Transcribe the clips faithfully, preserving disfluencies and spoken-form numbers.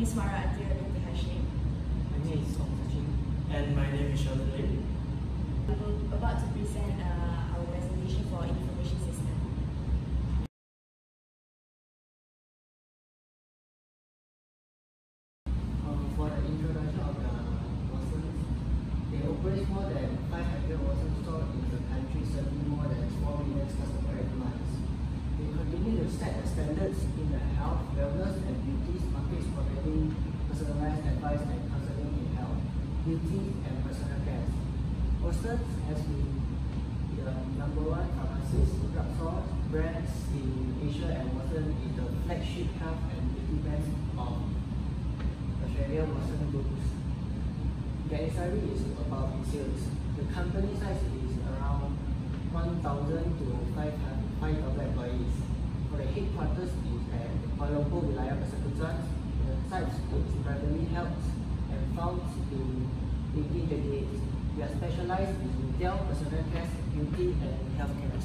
name is Mara Adria binti Hashim. My name is Song Sachin. And my name is Sheldon Lim. I'm about to present uh, our presentation for information system. Um, for the introduction of the Watsons, they operate more than five hundred Watsons stores in the country, serving more than four million customers every month. They continue to set the standards in the health, wellness, and beauty markets, providing personalized advice and counseling in health, beauty, and personal care. Watsons has been the number one pharmacist drugstore brands in Asia, and Watsons is the flagship health and beauty brand of Australia. Watsons Group. Their salary is about in sales. The company size is around one thousand to five thousand employees. For the headquarters is at Kuala Lumpur, Wilayah Persekutuan. The site is privately held and founded in eighteen thirty-eight. We are specialized in retail, personal care, beauty, and healthcare.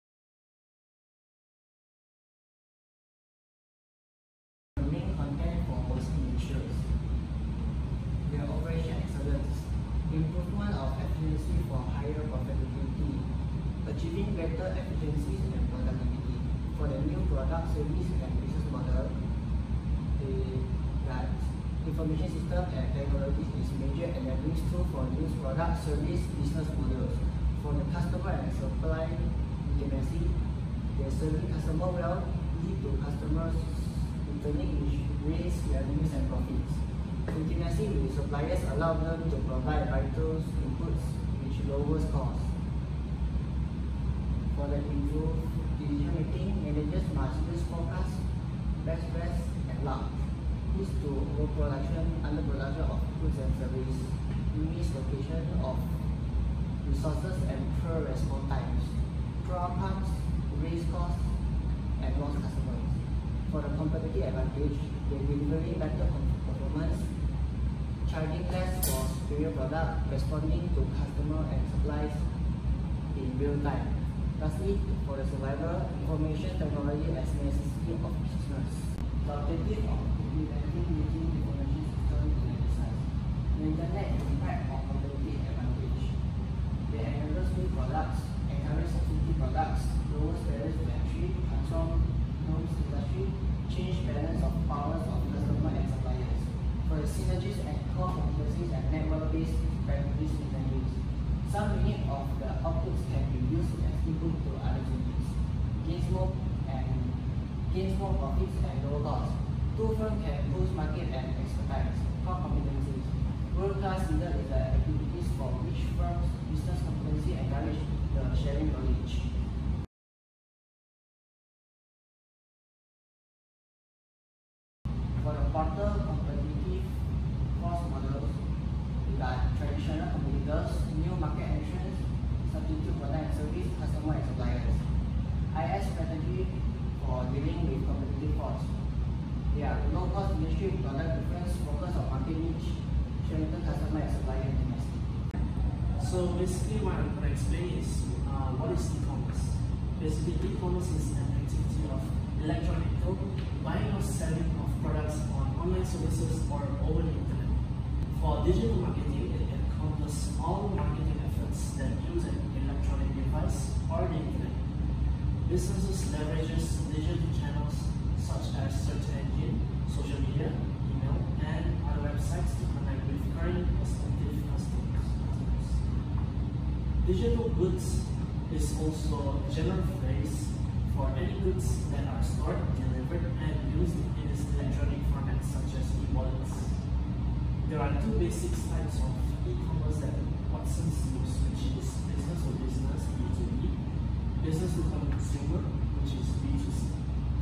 The main content for Watsons Insurance: their operation excellence, improvement of efficiency for higher profitability, achieving better efficiencies and productivity. For the new product, service, and business model, the that information system and technology is major enabling tool for new product, service, business models. For the customer and supply intimacy, they serving customer well, lead to customers returning, which raise revenues and profits. Intimacy with suppliers allow them to provide vital inputs which lowers costs. For the improved decision making, managers must use forecast, best press, and luck. This to overproduction, underproduction of goods and services, mislocation of resources, and poor response times, poor outcomes, raise costs, and lost customers. For the competitive advantage, they delivering better performance, charging less for superior product, responding to customer and supplies in real time. Lastly, for the survival, information technology as necessity of business. The objective of implementing using information system in exercise. The internet impact on competitive advantage. They enable new products, encourage substitute products, lowers barriers to entry, transform known industry, change balance of powers of customer and suppliers. For the synergies and core competencies and network-based practice synergies. Some unit of the outputs can be used as input to other units, gains more and gains more profits and lower costs. Two firms can boost market and expertise, core competencies. World-class leader is the activities for which firms business competency encourage the sharing knowledge. For the quarter competitive cost models, we got traditional competitors, new market entrants, substitute product and service, customer and suppliers. I S strategy for dealing with competitive costs. They are low-cost industry product difference, focus on market niche, strengthen customer and supplier intimacy. So basically what I'm going to explain is uh, what is e-commerce. Basically e-commerce is an activity of electronic buying or selling of products on online services or over the internet. For digital marketing, it encompasses all marketing efforts that use an electronic device or the internet. Businesses leverages digital channels such as search engine, social media, email, and other websites to connect with current prospective customers. Digital goods is also a general phrase for any goods that are stored, delivered, and used in its electronic format, such as e-wallets. There are two basic types of e-commerce that Watsons use, which is business to business, B two B, business to consumer, which is B two C.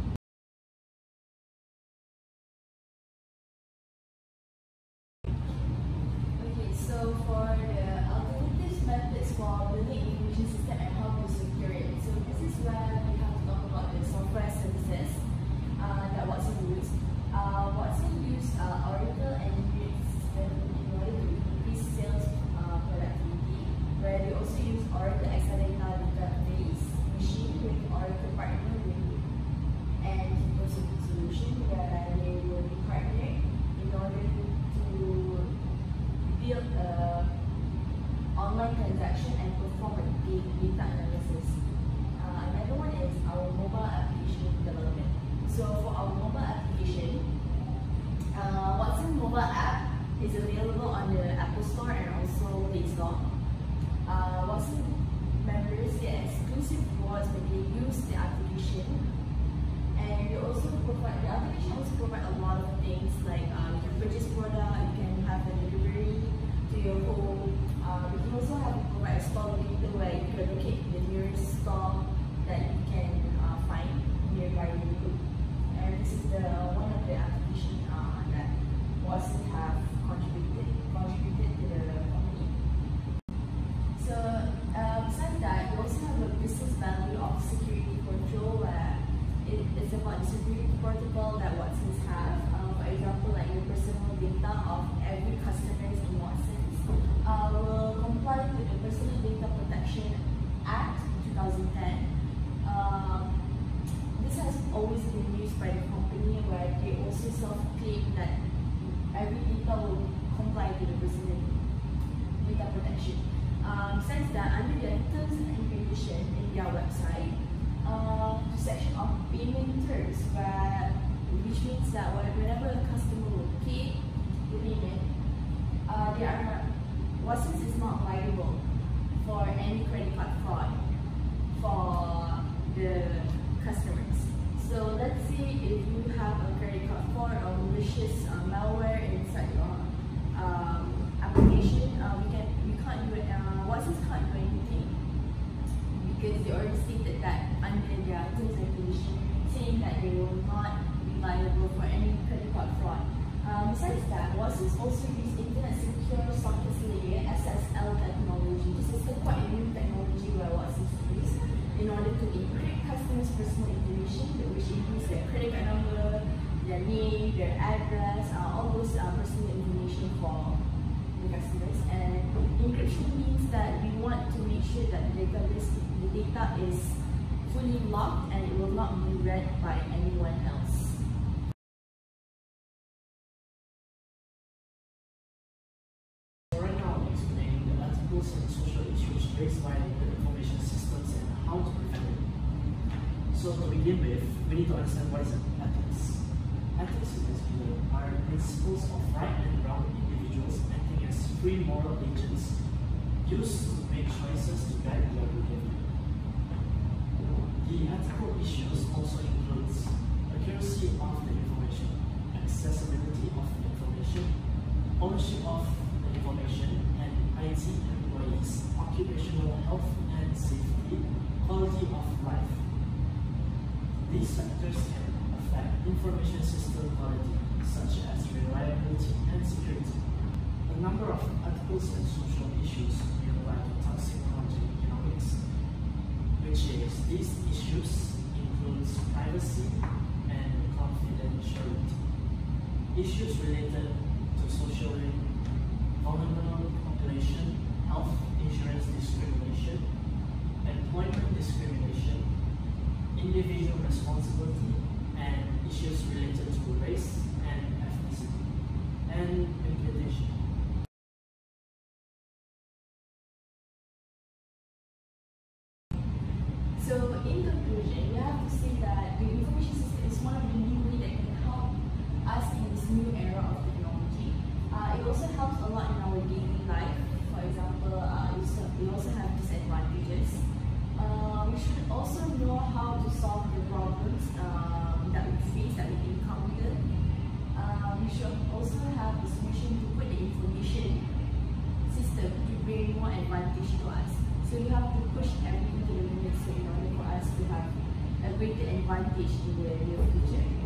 Okay, so for the alternative methods for building information system and how to secure it. So this is where we have to talk about the software services uh, that Watsons use. Uh, Watsons use uh, Oracle and Unix system in order to increase sales uh, productivity, where they also use Oracle Exadata database machine with Oracle partner with mobile app is available on the Apple Store and also Play Store. Uh, Watson members get exclusive rewards when they use the application. And we also provide, the application also provide a lot of things like uh, you can purchase product, you can have a delivery to your home. Uh, we can also have provide a store locator where you can locate the nearest store that you can uh, find nearby your group. And this is the one of the applications uh, that Watson have contributed contributed to the company. So uh, besides that, we also have a business value of security control where it, it's about the security protocol that Watson's have. Uh, for example, like your personal data of every customer in Watson's uh, will comply with the Personal Data Protection Act two thousand ten. Um, this has always been used by the company where they also self-claim that every data will comply to the personal data protection. Um, besides that, under their terms and conditions in their website, uh, the section of payment terms, where which means that whenever a customer will pay the payment, uh, they are Watson's is not liable for any credit card fraud for the customers. So let's say if you have a credit card fraud or malicious uh, malware inside your um, application, uh, we can we can't do it. Uh, Watson's can't do anything because they already stated that under their terms and conditions, saying that they will not be liable for any credit card fraud. Um, besides that, Watson's also use Internet Secure Sockets Layer (S S L) technology. This is a quite new technology where Watson's use in order to encrypt customers' personal information, which includes their credit card number, their name, their address, uh, all those uh, personal information for the customers. And encryption means that we want to make sure that the database, the data is fully locked and it will not be read by anyone else. So right now I'll explain the articles and social issues raised by the information systems and how to prevent it. So to begin with, we need to understand what is ethics. Ethics, as we know, are principles of right and wrong individuals acting as free moral agents used to make choices to guide their behavior. The ethical issues also includes accuracy of the information, accessibility of the information, ownership of the information, and I T employees, occupational health and safety, quality of life. These factors can affect information system quality, such as reliability and security. A number of articles and social issues may apply to toxicology economics, which is these issues includes privacy and confidentiality. Issues related to socially vulnerable population, health insurance discrimination, employment discrimination, individual responsibility, and issues related to race and ethnicity, and implementation. So in conclusion, we have to say that the information system is one of the new ways that can help us in this new era of technology. Uh, it also helps a lot in our daily life. For example, uh, we also have disadvantages. Uh, we should also know how to solve the problems um, that we face, that we encounter. Uh, we should also have the solution to put the information system to bring more advantage to us. So you have to push everything to the limit so in order for us to have a greater advantage in the near future.